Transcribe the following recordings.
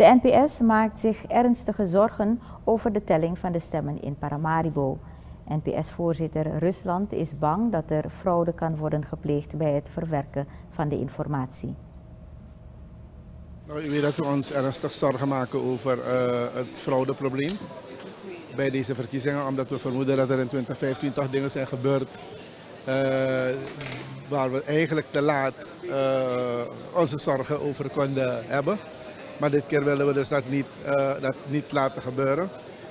De NPS maakt zich ernstige zorgen over de telling van de stemmen in Paramaribo. NPS-voorzitter Rusland is bang dat er fraude kan worden gepleegd bij het verwerken van de informatie. Nou, u weet dat we ons ernstig zorgen maken over het fraudeprobleem bij deze verkiezingen, omdat we vermoeden dat er in 2015 toch dingen zijn gebeurd waar we eigenlijk te laat onze zorgen over konden hebben. Maar dit keer willen we dus dat niet laten gebeuren.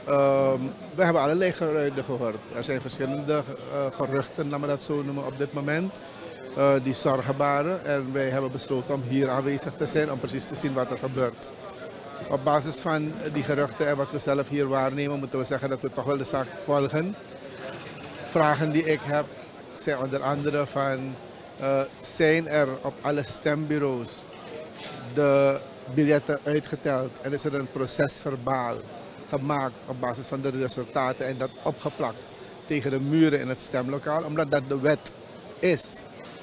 We hebben allerlei geluiden gehoord. Er zijn verschillende geruchten, laten we dat zo noemen, op dit moment. Die zorgen baren. En wij hebben besloten om hier aanwezig te zijn om precies te zien wat er gebeurt. Op basis van die geruchten en wat we zelf hier waarnemen, moeten we zeggen dat we toch wel de zaak volgen. Vragen die ik heb zijn onder andere van, zijn er op alle stembureaus de biljetten uitgeteld en is er een procesverbaal gemaakt op basis van de resultaten en dat opgeplakt tegen de muren in het stemlokaal, omdat dat de wet is.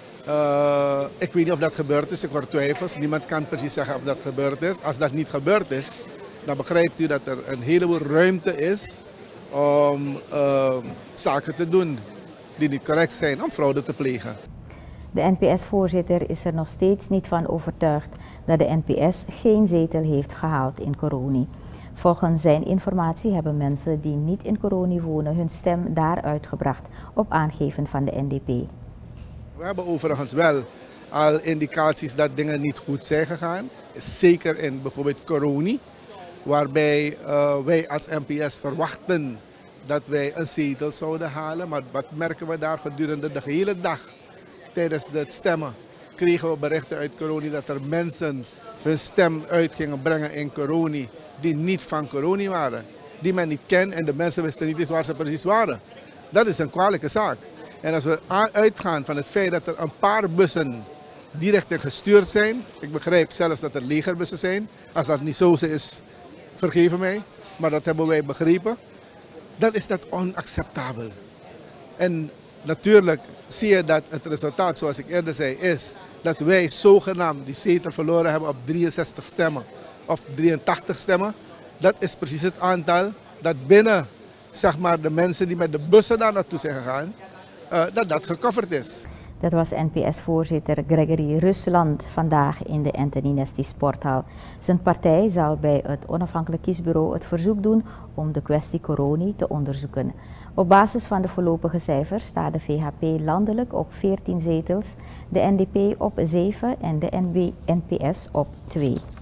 Ik weet niet of dat gebeurd is, ik hoor twijfels. Niemand kan precies zeggen of dat gebeurd is. Als dat niet gebeurd is, dan begrijpt u dat er een heleboel ruimte is om zaken te doen die niet correct zijn, om fraude te plegen. De NPS-voorzitter is er nog steeds niet van overtuigd dat de NPS geen zetel heeft gehaald in Koroni. Volgens zijn informatie hebben mensen die niet in Koroni wonen hun stem daar uitgebracht op aangeven van de NDP. We hebben overigens wel al indicaties dat dingen niet goed zijn gegaan. Zeker in bijvoorbeeld Koroni, waarbij wij als NPS verwachten dat wij een zetel zouden halen. Maar wat merken we daar gedurende de hele dag? Tijdens het stemmen kregen we berichten uit Koroni dat er mensen hun stem uit gingen brengen in Koroni die niet van Koroni waren. Die men niet kent en de mensen wisten niet eens waar ze precies waren. Dat is een kwalijke zaak. En als we uitgaan van het feit dat er een paar bussen direct gestuurd zijn, ik begrijp zelfs dat er legerbussen zijn, als dat niet zo is, vergeven mij, maar dat hebben wij begrepen, dan is dat onacceptabel. En natuurlijk zie je dat het resultaat, zoals ik eerder zei, is dat wij zogenaamd die zetel verloren hebben op 63 stemmen of 83 stemmen. Dat is precies het aantal dat binnen, zeg maar, de mensen die met de bussen daar naartoe zijn gegaan, dat gecoverd is. Dat was NPS-voorzitter Gregory Rusland vandaag in de Anthony Nesty Sporthal. Zijn partij zal bij het onafhankelijk kiesbureau het verzoek doen om de kwestie Koroni te onderzoeken. Op basis van de voorlopige cijfers staat de VHP landelijk op 14 zetels, de NDP op 7 en de NPS op 2.